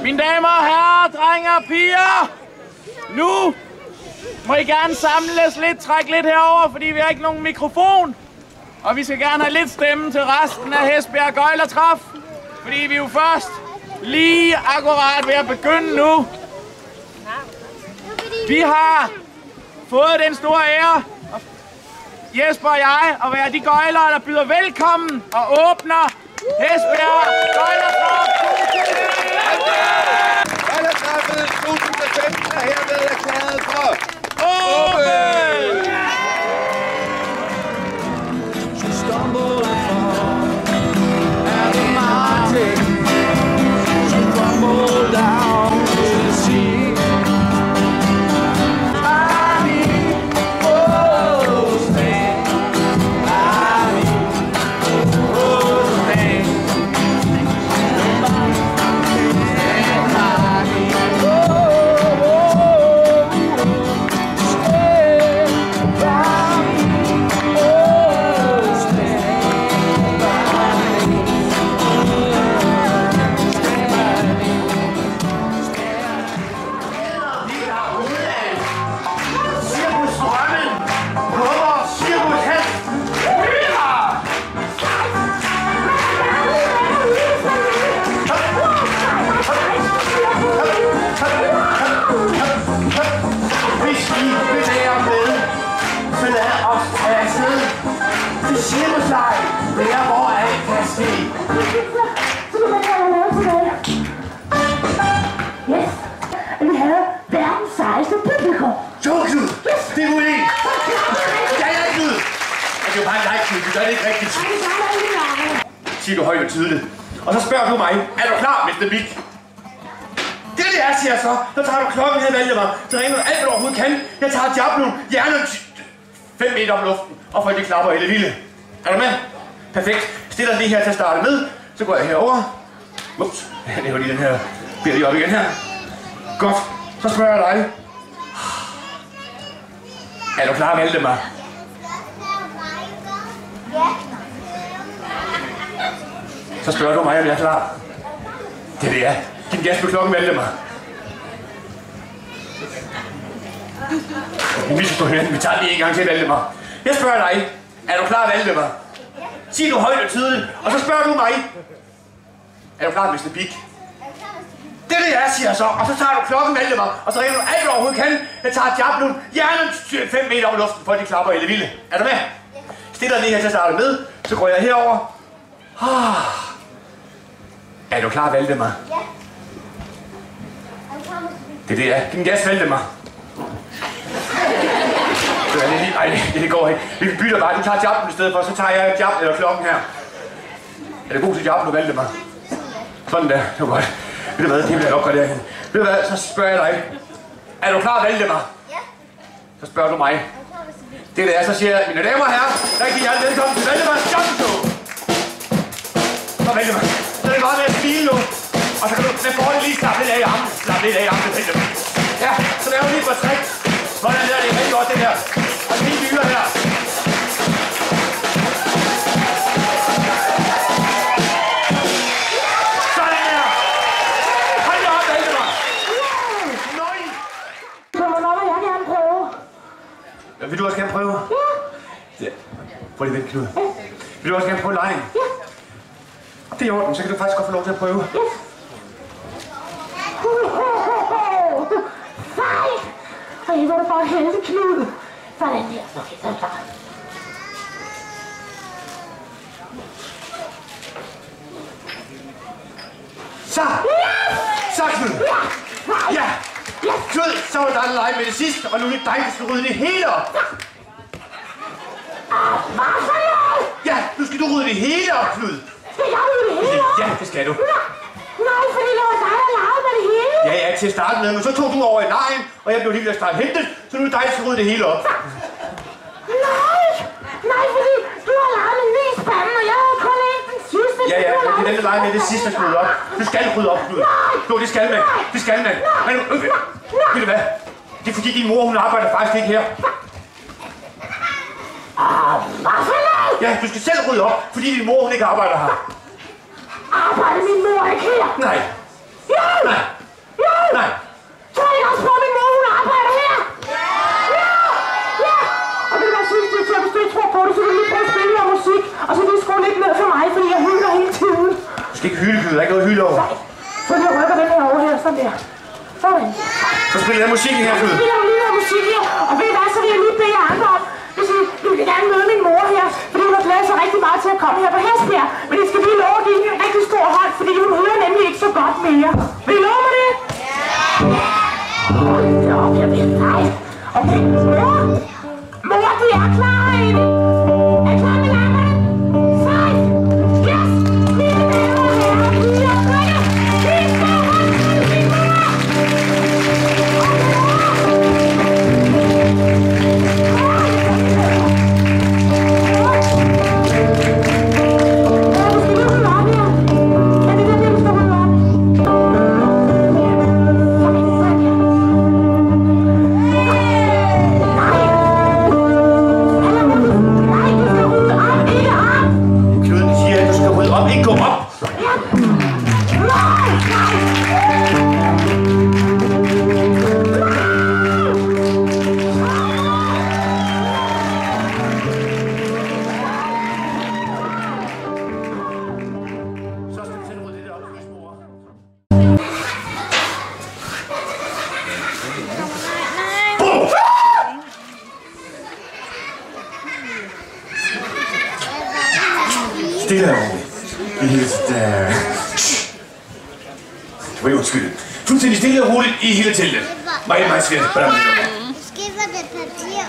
Mine damer og herrer, drenge og piger, nu må I gerne samles lidt, trække lidt herover, fordi vi har ikke nogen mikrofon. Og vi skal gerne have lidt stemme til resten af Hesbjerg Gøjlertræf, fordi vi er jo først lige akkurat ved at begynde nu. Vi har fået den store ære, Jesper og jeg, at være de gøjlere, der byder velkommen og åbner Hesbjerg Gøjlertræf 2015. Gøjlertræffet 2015 er herved erklæret for åben! Siger du højt og tydeligt. Og så spørger du mig, er du klar, Mr. Big? Det er, siger jeg så. Så tager du klokken her, Valdemar. Så ringer du alt, hvad du overhovedet kan. Jeg tager Diablo, hjernen 5 meter op luften, og folk de klapper hele vilde. Er du med? Perfekt. Stiller lige her til at starte med. Så går jeg herover. Ups. Jeg laver lige den her. Bliver lige op igen her. Godt. Så spørger jeg dig. Er du klar, Valdemar? Ja. Så spørger du mig, om jeg er klar. Det er. Giv gas på klokken, Valdemar. Vi skal stå hinanden. Vi tager lige en gang til, Valdemar. Jeg spørger dig. Er du klar, Valdemar? Sig du højt og tydeligt. Og så spørger du mig. Er du klar, Mr. Big? Det er, siger jeg så. Og så tager du klokken, Valdemar. Og så ringer du alt, hvad du overhovedet kan. Jeg tager Diablo, hjernen 5 meter op i luften, for de klapper hele vilde. Er du med? Stiller lige her til at starte med. Så går jeg herover. Er du klar, Valdemar? Ja. Det er. Giv en gas, Valdemar. Det går ikke. Vi bytter bare. Du tager Diablo i stedet for, så tager jeg Diablo eller klokken her. Er det god til Diablo, Valdemar? Sådan der. Det var godt. Ved du hvad? Det bliver jeg opgraderet hen. Ved du hvad? Så spørger jeg dig. Er du klar, Valdemar? Ja. Så spørger du mig. Det er, så siger jeg, mine damer og herrer, rigtig hjertelig velkommen til Valdemars Jumpshow. Og Valdemar, så er det bare med at smile nu. Og så kan du med forhånden lige slappe lidt af i armen. Slappe lidt af i armen, Valdemar. Ja, så laver vi lige på træk. Sådan der, det er rigtig godt det her. Og lige bygger her. Sådan her. Hold da op, Valdemar. Nøj. Hvornår vil jeg gerne prøve? Vil du også gerne prøve? Ja. Prøv lige vent, Knud. Vil du også gerne prøve lejen? Ja. Det er i orden, så kan du faktisk godt få lov til at prøve. Ja. Fejl! Og I var da bare heldig, Knud. Sådan der. Okay, så er det klar. Så! Så, Knud! Ja! Knud, så var der en lege med det sidste, og nu er det dig, der skal rydde det hele op. Hvad for noget? Ja, nu skal du rydde det hele op, Knud. Skal jeg rydde det hele op? Ja, det skal du. Nej, fordi det var dig, der legede med det hele. Ja, til at starte med, men så tog du over i lejen, og jeg blev lige ved at starte hentet, så nu er det dig, der skal rydde det hele op. Nej, fordi du har leget med ny spanden, og jeg havde kun ikke den sidste. Ja, det er den, der leger med det sidste, der skal rydde op. Du skal rydde op, Knud. Jo, det skal man. Det skal man. Men, ved du hvad? Det er fordi din mor, hun arbejder faktisk ikke her. Hvad for noget? Ja, du skal selv rydde op, fordi din mor, hun ikke arbejder her. Arbejder min mor ikke her? Nej. Ja! Nej. Så jeg rykker den her over her, sådan der. Sådan. Så spiller jeg musikken her, Knud. Så spiller du lige noget musik her, og ved I hvad, så vil jeg lige bede jer andre om, hvis I vil gerne møde min mor her, fordi hun har glædet sig rigtig meget til at komme her på Hestbjerg. Men I skal lige love at give hende en rigtig stor hånd, fordi hun hører nemlig ikke så godt mere. Vil I love mig det? Ja! Hold da op, jeg ved dig. Okay, mor! Mor, de er klar herinde! Er I klar med lammerne? Sejt! Yes! Mine damer og herrer, piger og drenge! Vi skal holde til min mor! Stille og roligt. I hele teltet. Du må undskylde. Fuldstændig stille og roligt i hele teltet. Meget svært. Hvordan er det? Måske var det papir.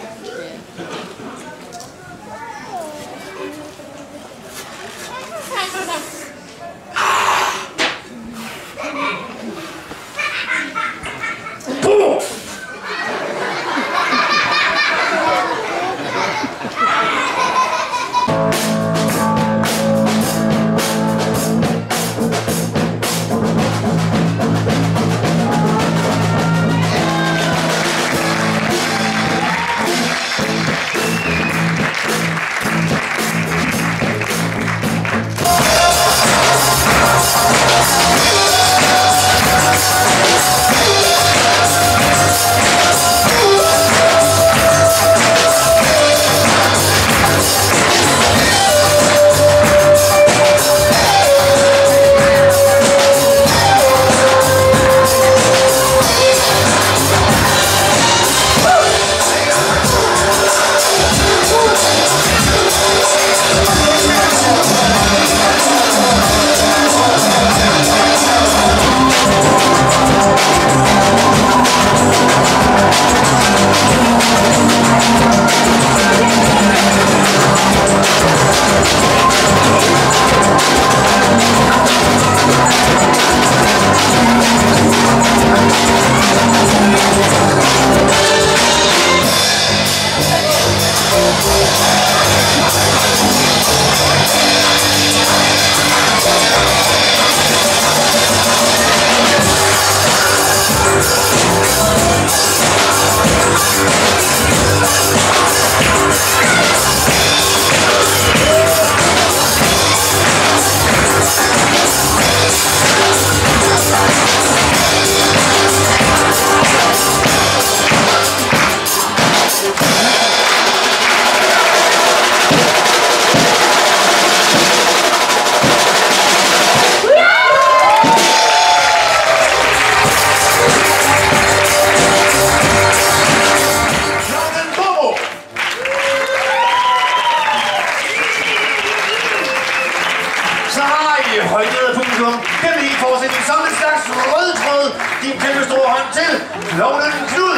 Klovnen Knud!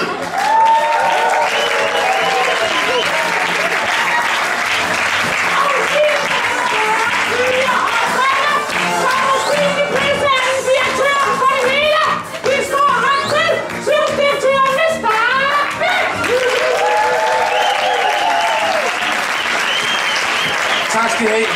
Tak skal I have.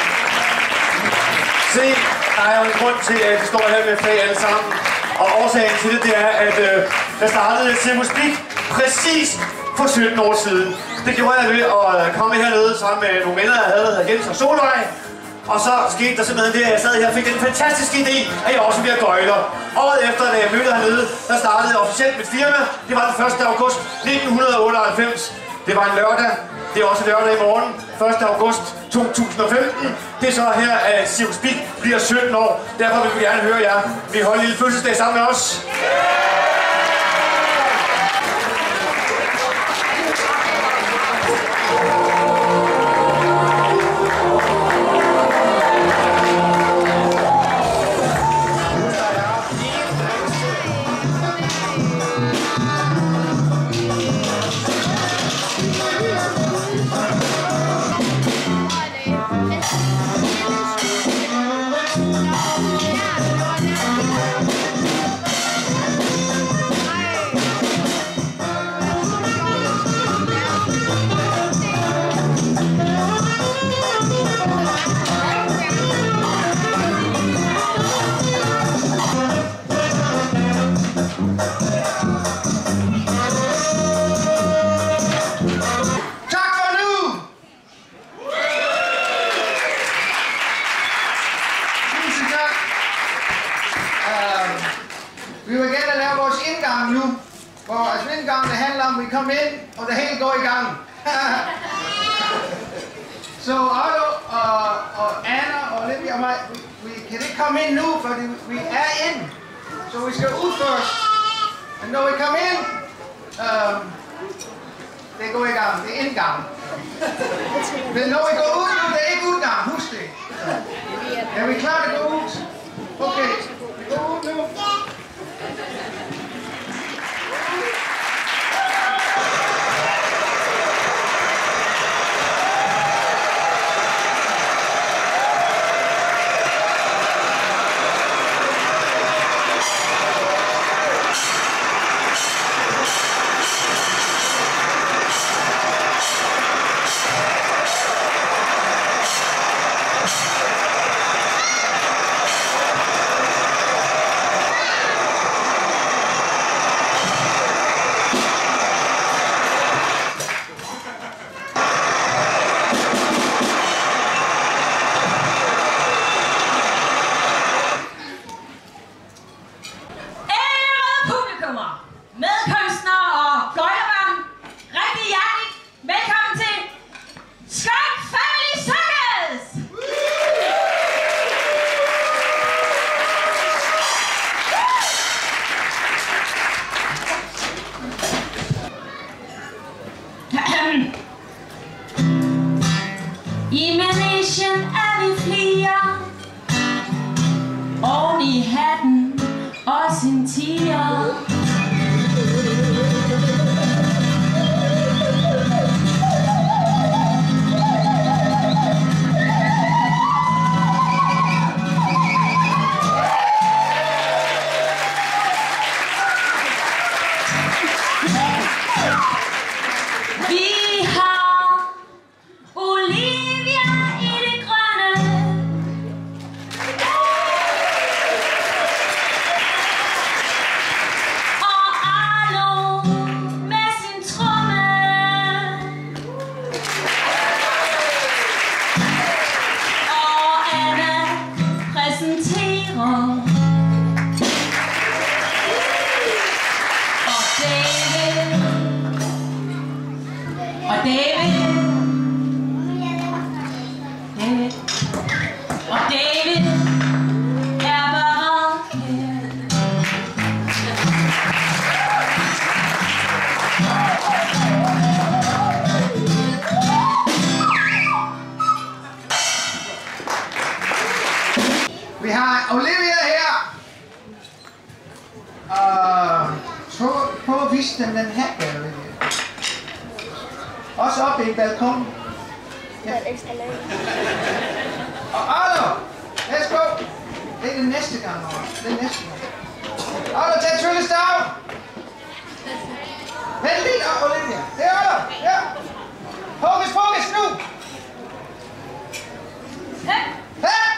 Se, der er jo en grund til, at vi står her med flag alle sammen. Og årsagen til det er, at der startede Cirkus Blik præcis for 17 år siden. Det gjorde jeg ved at komme hernede sammen med nogle venner, jeg havde, der hedder Jens og Solvej. Og så skete der simpelthen det, at jeg sad her og fik den fantastiske idé, at jeg også bliver gøjler. Året efter, da jeg mødte hernede, der startede officielt mit firma. Det var den 1. august 1998. Det var en lørdag. Det er også lørdag i morgen, 1. august 2015. Det er så her, at Cirkus Big bliver 17 år. Derfor vil vi gerne høre jer. Vi holder en lille fødselsdag sammen med os. Vi vil gerne lave vores indgang nu, hvor indgangen handler om, at vi kommer ind, og det hele går i gang. Så Otto og Anna og Olivia og mig, vi kan ikke komme ind nu, for vi er inde. Så vi skal ud først. Men når vi kommer ind, det går i gang, det er indgang. Men når vi går ud nu, det er ikke udgang, husk det. Er vi klar til at gå ud? Okay, vi går ud nu. I managen er vi flere, oven i hatten også en tiger. Vi har Olivia i det grønne, og Arlo med sin tromme, og Anna præsenterer, og David er bare her. Vi har Olivia her. Prøv at vise dem den her, Olivia. Også oppe i balkonen. Ja. Og Arlo, let's go. Det er den næste gang, det er næste gang. Arlo, tag tryllestav. Vent lige, Olivia. Det er Arlo, ja. Fokus nu. Hey. Her.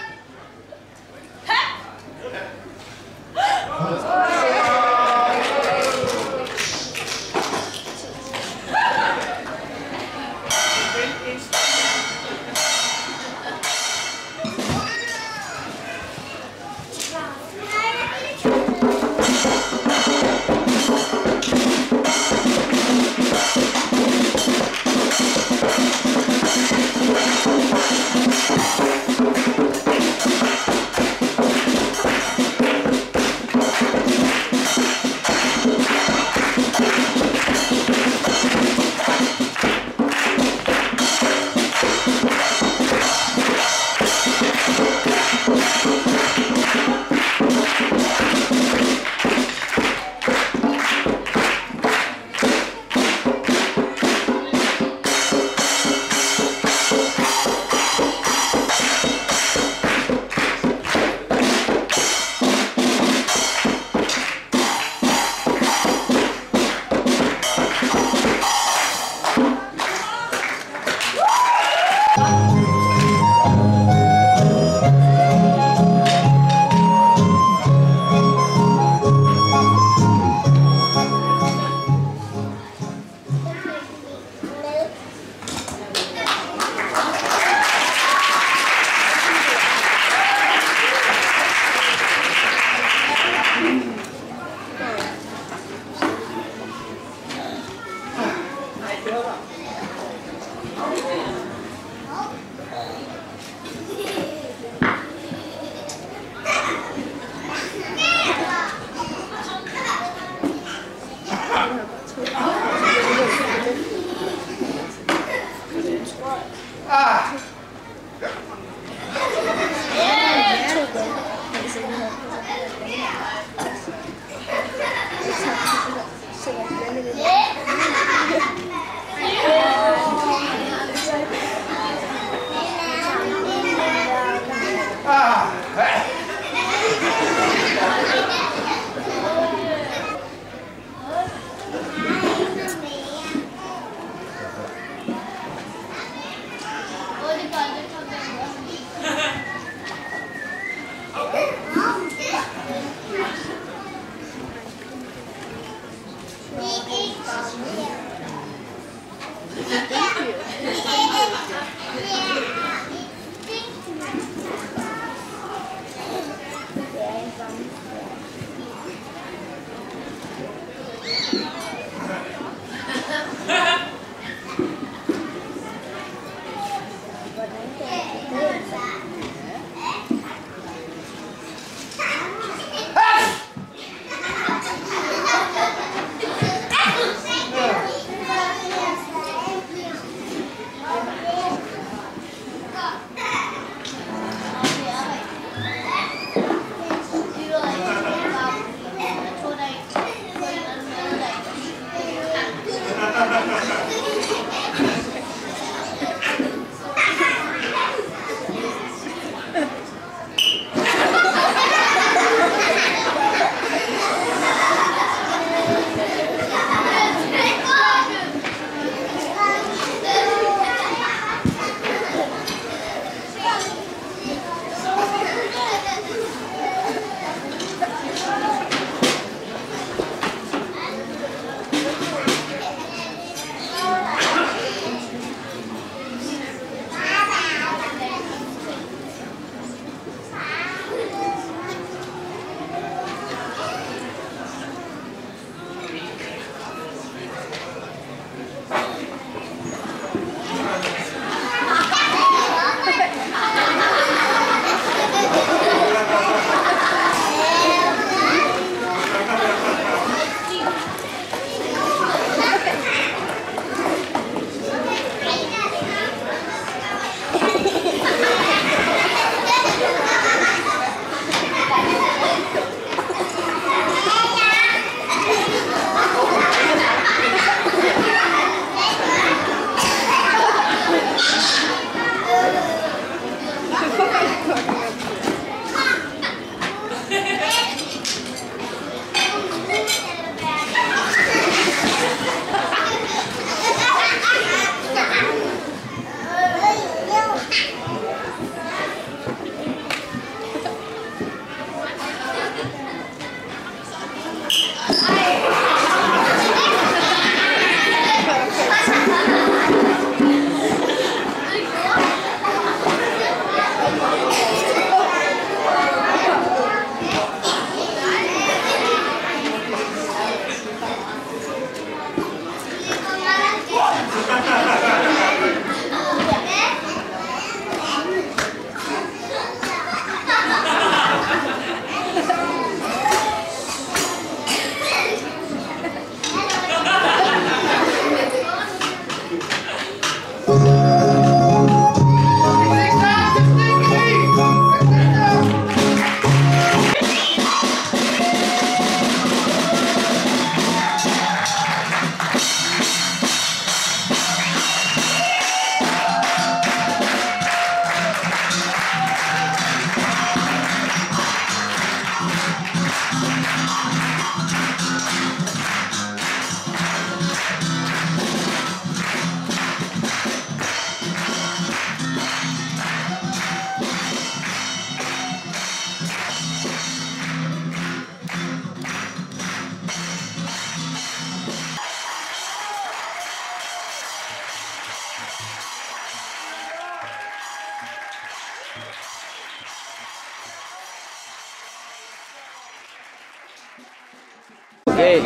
Okay.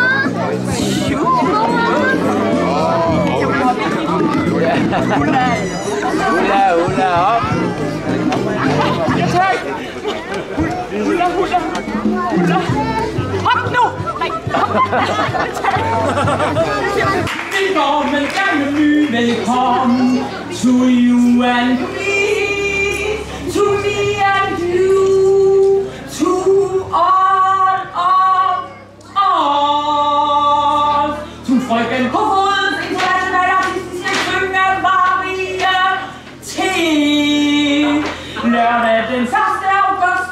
Hula, hop. Hop nu! Nej, Velkommen, gamle ny, velkommen to you and me, to me and you, to all of us. To frøken Kofods internationale artistiske varieté. Lørdag den 1. august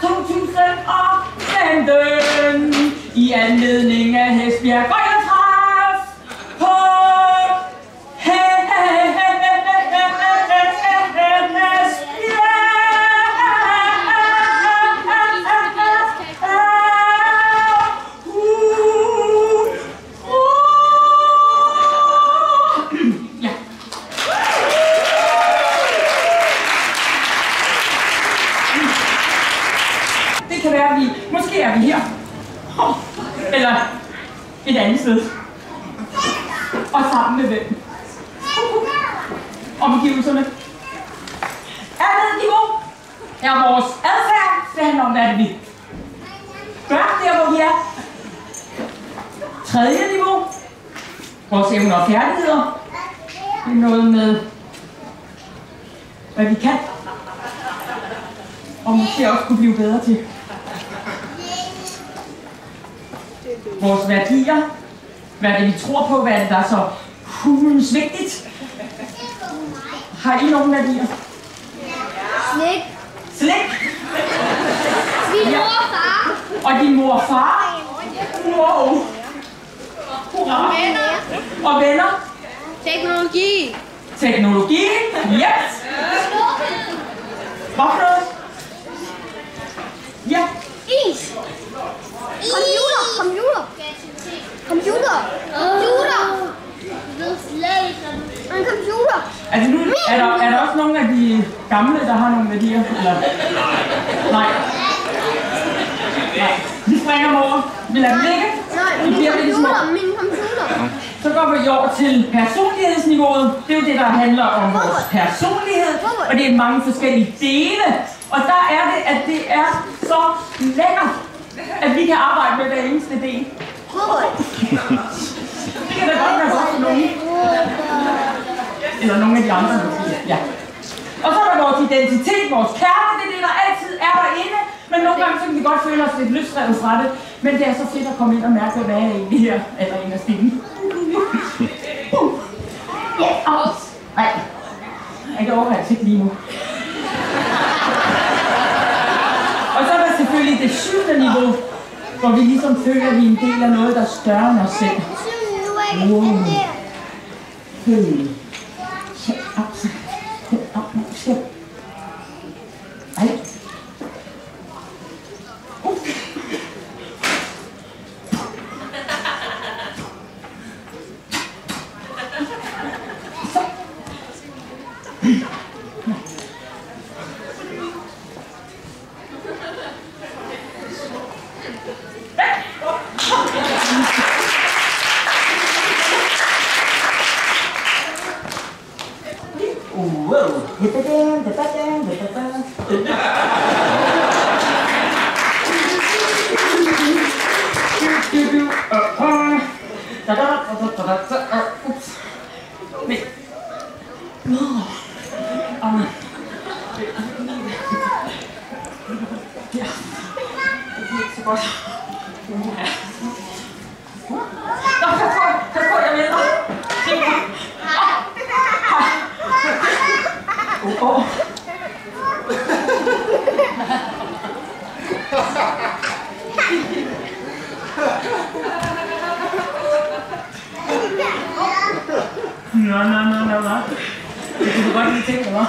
2015 i anledning af Hesbjerg Grønlandstræf på Det kan være, måske er vi her. Eller et andet sted. Og sammen med hvem? Omgivelserne. Andet niveau er vores adfærd. Det handler om, hvad det vi gør der, hvor vi er. Tredje niveau. Vores evner og færdigheder. Det er noget med, hvad vi kan. Og måske også kunne blive bedre til. Vores værdier, hvad det vi tror på, hvad det der er så hulens vigtigt. Har I nogle værdier? Slik. Slik? Din mor og far. Og din mor og far? Wow! Hurra! Og venner? Teknologi. Teknologi? Yes! Hvad for noget? Ja. Is. Computer. Computer. Computer. Computer. En computer. Altså nu, er der også nogle af de gamle, der har nogle værdier? Eller? Nej. Vi springer dem over. Vi lader dem ligge. Nej, min computer. Så går vi over til personlighedsniveauet. Det er jo det, der handler om vores personlighed. Og det er mange forskellige dele. Og der er det, at det er så lækkert, at vi kan arbejde med hver eneste del. Det kan da godt være godt for nogen. Eller nogle af de andre. Ja. Og så er der vores identitet, vores kerne. Det er det, der altid er derinde. Men nogle gange så kan vi godt føle os lidt løsrevet fra det. Men det er så fedt at komme ind og mærke, hvad er egentlig her. Eller en af stikken. Nej. Jeg kan overholde ikke lige nu. Og så er der selvfølgelig det 7. niveau, hvor vi ligesom føler, at vi er en del af noget, der er større end os selv. Wow. Hey. Shut up. Shut up. Shut up. Ej. No. Det kunne du godt lige tænke dig, hva'?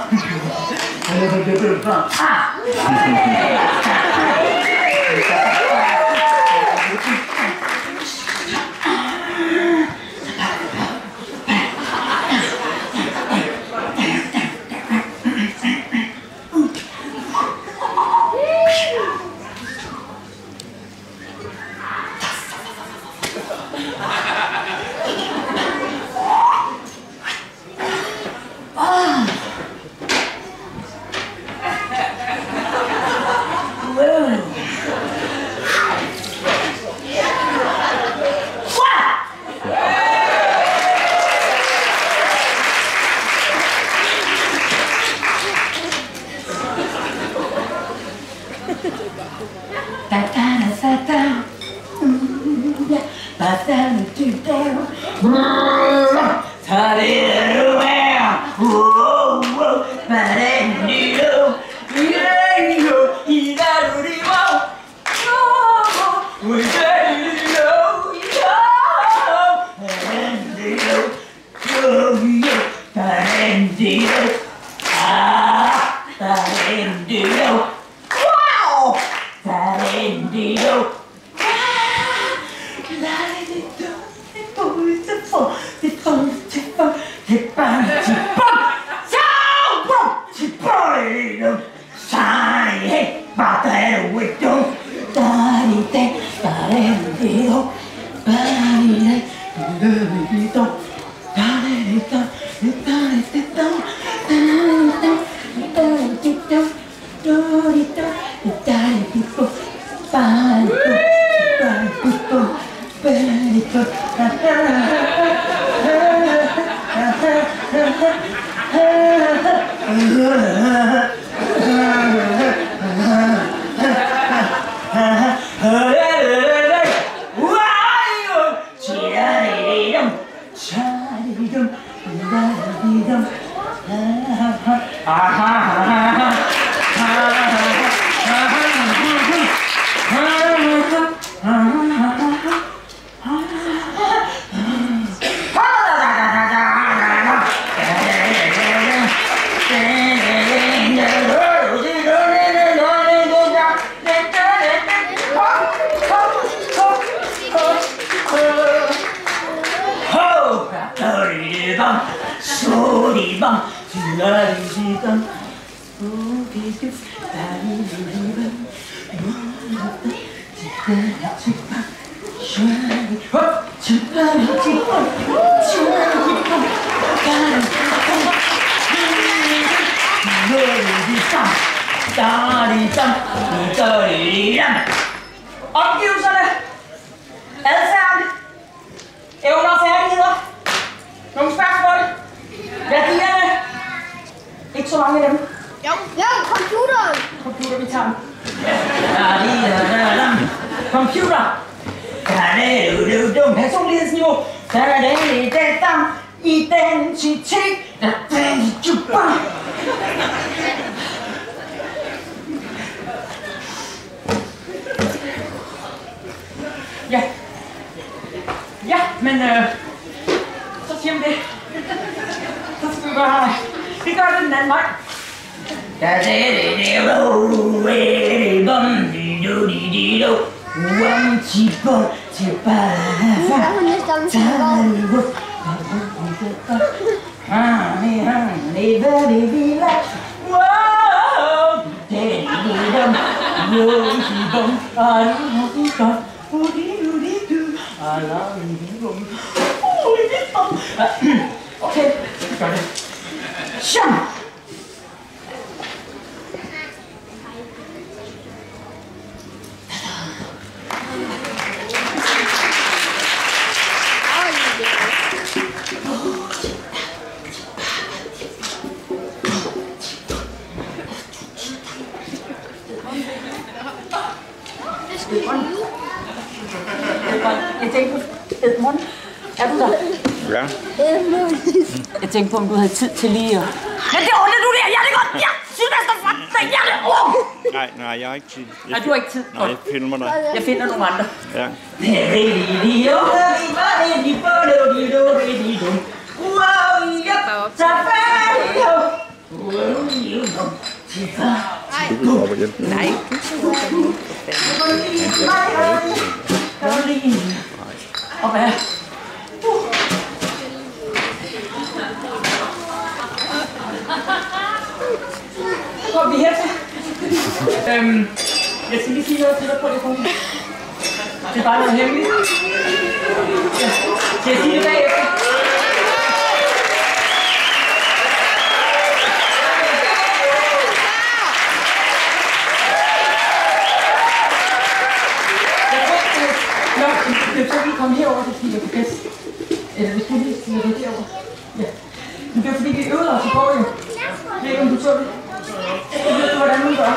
Omgivelserne, adfærden, evner og færdigheder, nogle spørgsmål, værdierne, ikke så mange af dem. Jo, computeren. Computer, vi tager den. Computer. Personlighedsniveau. Identitet. Ja. Ja, men så siger vi det. Så skal vi bare... Vi gør det den anden vej. Okay, vi gør det. Sjam! Jeg tænkte på Edmund. Er du der? Ja. Jeg tænkte på, om du havde tid til lige at... Men det ordner du der! Ja, det er godt! Ja! Sylvester, for dig! Ja, det Nej, jeg har ikke tid. Nej, du har ikke tid. Nej, jeg filmer dig. Jeg finder nogle andre. Ja. Nej. Og hvad? Så går vi her til. Jeg skal lige sige noget til dig på det punkt. Det er bare noget hemmeligt. Ja. Skal jeg sige det bagefter? Jeg tror, vi kommer herover, så stiger på plads. Eller hvis du lige stiger det derovre. Ja. Men det er fordi, vi øvede os i går jo. Jeg ved ikke, om du så det. Jeg ved du, hvordan hun gør.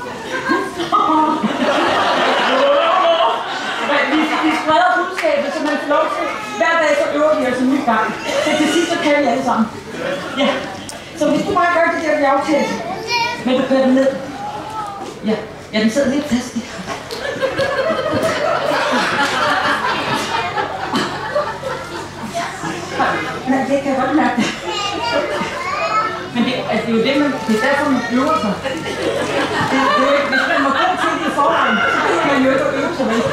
Vi spreder budskabet, så man få lov til. Hver dag så øver vi os en ny gang. Så til sidst så kan vi alle sammen. Ja. Så hvis du bare gør det der, vi aftalt. Men du kører den ned. Ja. Ja, den sidder lidt fast i. Men det kan jeg godt mærke. Men det er jo det, det er derfor, man øver sig. Det er jo ikke, hvis man må gå til det i forvejen, så kan man jo ikke øve sig med.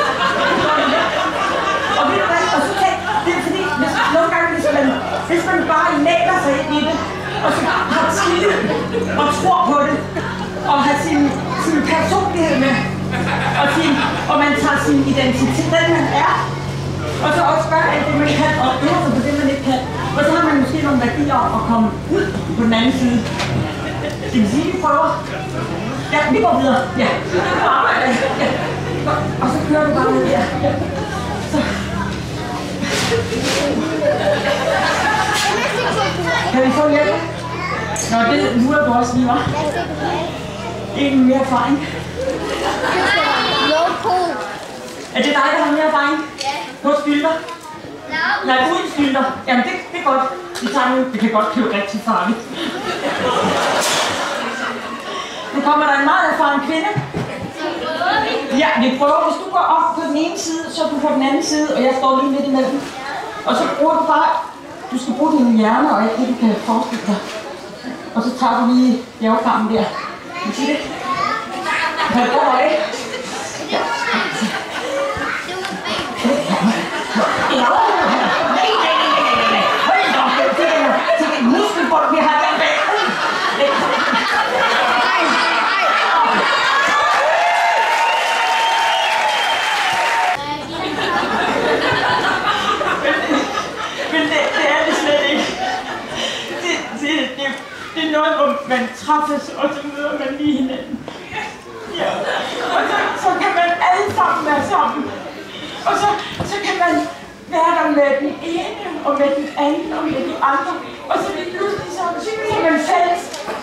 Og ved du hvad, og så tænk, det er fordi, nogle gange, hvis man bare lægger sig ind i det, og så har tillid og tror på det, og har sin personlighed med, og man tager sin identitet, den man er, og så også gør alt det, man kan, og øver sig på det, man ikke kan. Og så har man måske nogle værdier om at komme ud på den anden side. Det vil sige, vi prøver. Ja, vi går videre. Ja. Ja. Og så kører du bare med der. Så. Kan vi få hjælp? Nå, det lurer du også lige, hva'? Ingen mere erfaring. Er det dig, der har mere erfaring? Ja. På spilder? Nej, uden spilder. Jamen, det er godt. Det kan godt blive rigtig farligt. Nu kommer der en meget erfaren kvinde. Ja, vi prøver. Hvis du går op på den ene side, så er du på den anden side, og jeg står lige midt imellem. Og så bruger du bare... Du skal bruge dine hjerner og alt det, du kan forestille dig. Og så tager du lige bjergkampen der. Kan du sige det? Kan du gå af? Ja. Muskelbold, vi har den bag. Men det er det slet ikke. Det er noget, hvor man træffes, og så møder man lige hinanden. Ja. Og så kan man alle sammen være sammen. Og så kan man være der med den ene, og med den anden, og med de andre. Og så lige pludselig så er man fælles.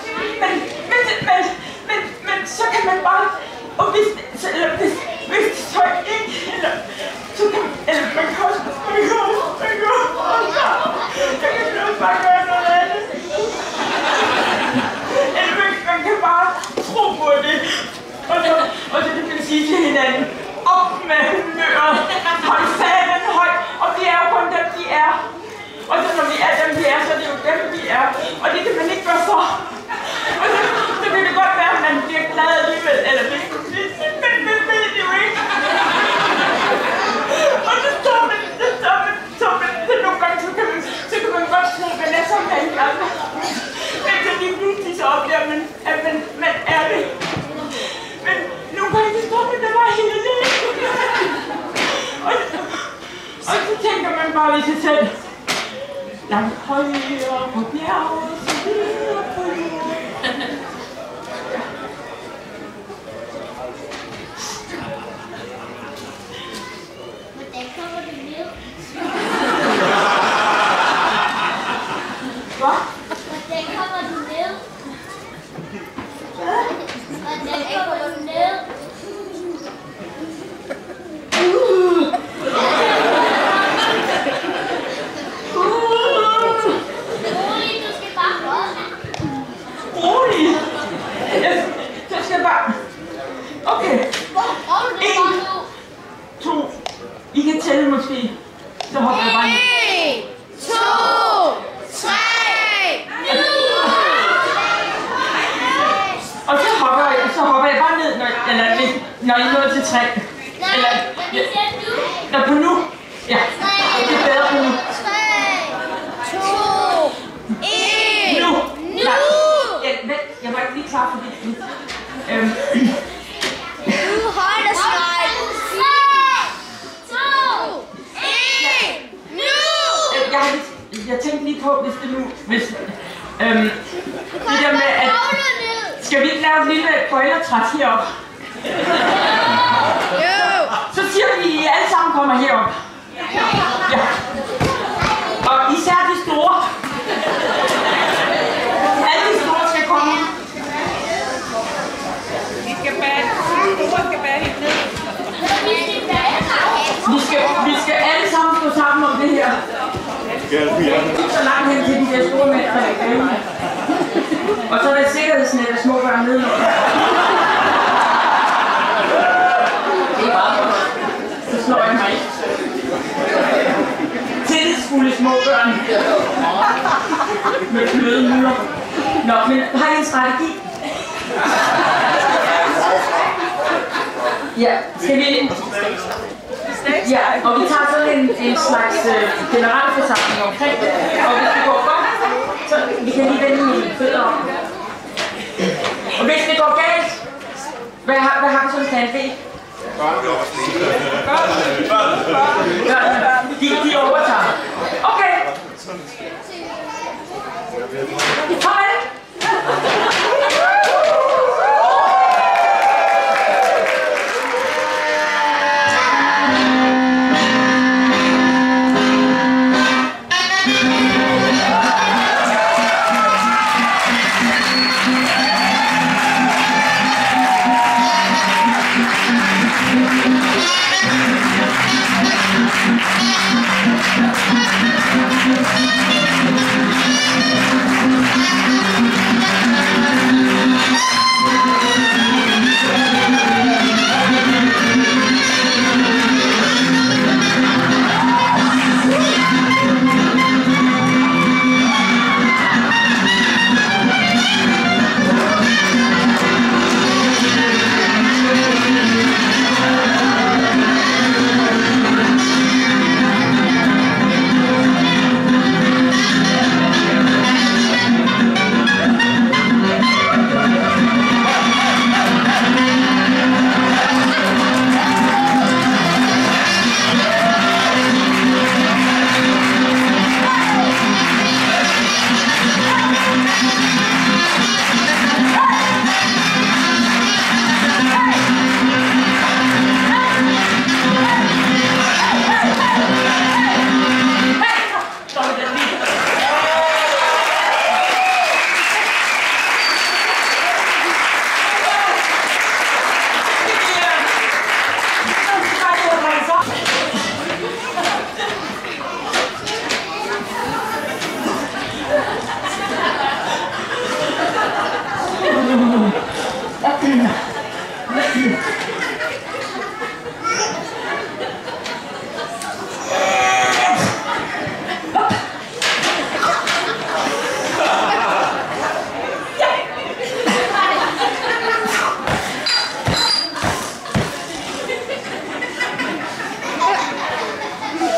Men så kan man bare... Og hvis det så ikke... Så kan man kan også... bare gøre noget andet. Eller man kan bare tro på det. Og så kan man sige til hinanden, op med humøret, hold fanen højt, og vi er jo kun dem, de er. Og så når vi er dem, de er, så er det jo dem, de er. Og det kan man ikke gøre for. Og så kan det godt være, at man bliver glad alligevel, eller det men ved det jo ikke. Og så står man, så nogle gange, så kan man godt tro, at man er som alle andre. Men så lige pludselig så oplever man, at man er det. Men nogle gange så står man der bare hele livet. Og så tænker man bare ved sig selv, langt højere på bjerget, så videre på jorden. Hvordan kommer du ned? Hvad? Hvordan kommer du ned? Hvordan kommer du ned? Rolig, du skal bare holde. Rolig? Jeg skal bare... Okay. 1, 2. I kan tælle måske. Så hopper jeg bare ned. 1, 2, 3, nu! Og så hopper jeg bare ned, når I nåede til 3. Eller, ja, på nu. Ja, det er bedre på nu. 3, 2, 1, nu! nu! Ja, vent, jeg var ikke lige klar for det. Du holder snart. 3, 2, 1, nu! Jeg tænkte lige på, hvis det nu... det der med, at... Skal vi ikke lave et lille bøjlertræt heroppe? Så siger vi, at I alle sammen kommer herop. Ja. Og især de store. Alle de store skal komme. De store skal bære helt ned. Vi skal alle sammen stå Så langt hen til de der store mænd, der er. Og så er der et sikkerhedsnet af små børn nede. Det er meget godt. Så slår jeg mig ikke. Tillidsfulde små børn. Med bløde myrer. Nå, men har I en strategi? Ja, skal vi... Ja, og vi tager sådan en slags generalforsamling omkring det. Og hvis det går godt, så vi kan lige vende mine fødder om. Og hvis det går galt, hvad har vi som plan B? De overtager. Okay. Farvel.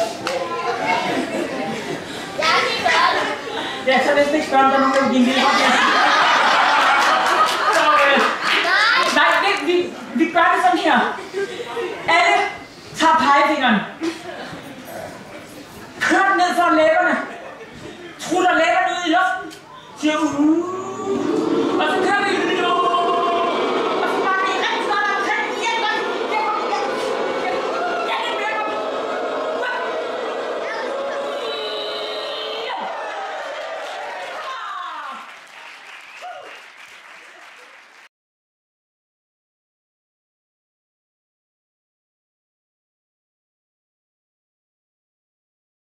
Ja, så hvis det ikke spørger, der er nogen, der vil give en lille hånd.